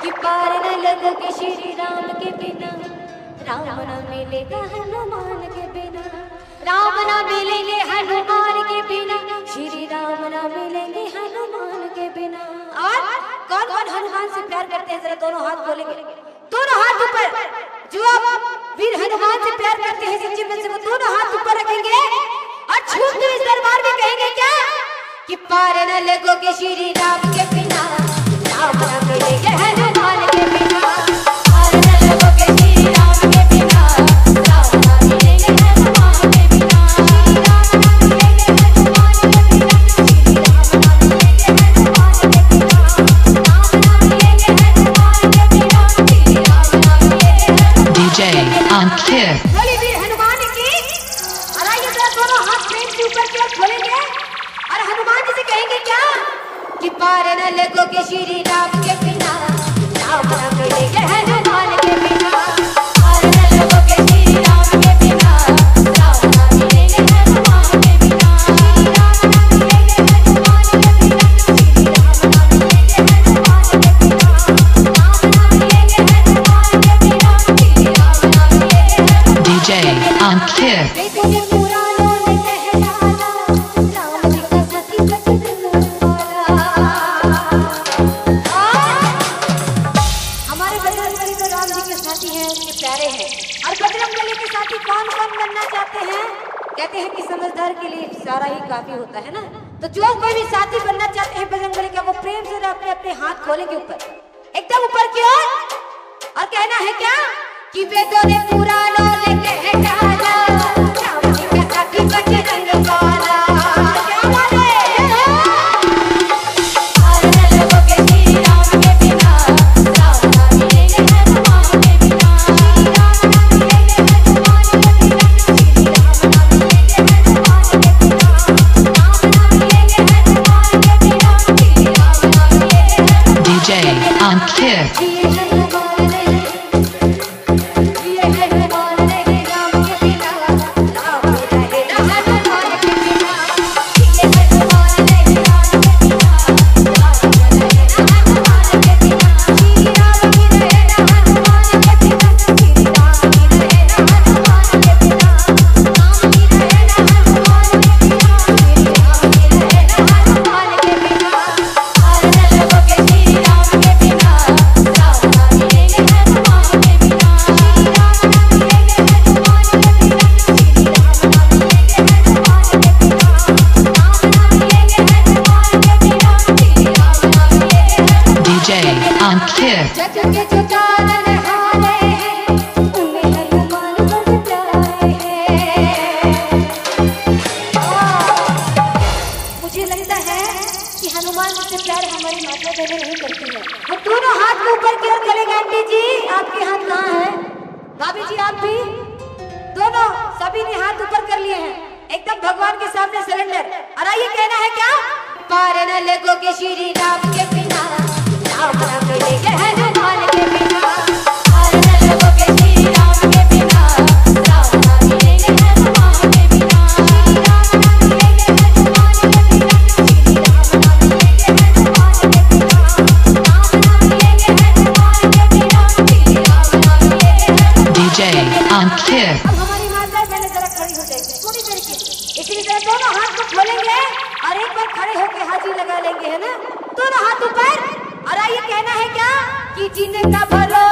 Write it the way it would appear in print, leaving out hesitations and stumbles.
कि पार न लगोगे श्री राम के बिना, राम न मिलेगा हनुमान के बिना, राम न मिलेंगे हनुमान के बिना, श्री राम न मिलेंगे हनुमान के बिना। और कौन कौन हनुमान से प्यार करते हैं, जरा दोनों हाथ खोलेंगे, दोनों हाथ ऊपर। जो वीर हनुमान से प्यार करते हैं सच्चे मन से, वो दोनों हाथ ऊपर रखेंगे और झूमते इस दरबार में कहेंगे क्या कि पार न लगोगे श्री राम के बिना, राम न मिलेंगे हनुमान के बिना, पार न लगोगे श्री राम के बिना, राम न मिलेंगे हनुमान के बिना, श्री राम न मिलेंगे हनुमान के बिना, श्री राम न मिलेंगे हनुमान के बिना, राम न मिलेंगे हनुमान के बिना, श्री राम न मिलेंगे DJ Ankit। बोली वीर हनुमान की। और आइए जरा दोनों हाथ प्रेम से ऊपर की ओर खोलेंगे और हनुमान जी से कहेंगे क्या कि पार न लगोगे श्री राम के बिना, राम न मिलेंगे हनुमान के बिना, पार न लगोगे श्री राम के बिना, राम न मिलेंगे हनुमान के बिना, श्री राम न मिलेंगे हनुमान के बिना, श्री राम न मिलेंगे हनुमान के बिना, राम न मिलेंगे हनुमान के बिना, श्री राम न मिलेंगे DJ Ankit। कहते हैं कि समझदार के लिए सारा ही काफी होता है ना। तो जो कोई भी साथी बनना चाहते हैं बजरंगबली का, वो प्रेम से अपने अपने हाथ खोलेंगे ऊपर, एकदम ऊपर की ओर, और कहना है क्या कि वेदों ने पुराणों ने कह डाला, राम जी का साथी बजरंग वाला। क्या बात है। पार न लगोगे श्री राम के बिना, राम न मिलेंगे हनुमान के बिना, श्री राम न मिलेंगे हनुमान के बिना, श्री राम न मिलेंगे हनुमान के बिना, राम न मिलेंगे हनुमान के बिना, श्री राम न मिलेंगे DJ Ankit। Ankit। जग के जो जानन हारे हैं, उनमें हनुमान बन जाए हैं। मुझे लगता है कि हनुमान से प्यार हमारी माता बहनें नहीं करती है। वो दोनों हाथ को ऊपर की ओर करेंगे। आंटी जी आपके हाथ कहाँ है? भाभी जी आप भी, दोनों सभी ने हाथ ऊपर कर लिए हैं, एकदम भगवान के सामने सरेंडर। और आइए कहना है क्या, पार न लगोगे श्री राम के बिना, राम न मिलेंगे हनुमान के बिना, पार न लगोगे श्री राम के बिना, राम न मिलेंगे हनुमान के बिना, श्री राम न मिलेंगे हनुमान के बिना, श्री राम न मिलेंगे हनुमान के बिना, राम न मिलेंगे हनुमान के बिना, श्री राम न मिलेंगे। DJ Ankit। अब हमारी माता बहनें जरा खड़ी हो जाएगी थोड़ी देर के लिए, इसलिए जरा दोनों हाथ को खोलेंगे और एक बार खड़े होकर हाजी लगा लेंगे, है ना। दोनों हाथ ऊपर। और आइए कहना है क्या कि जिनका भरोसा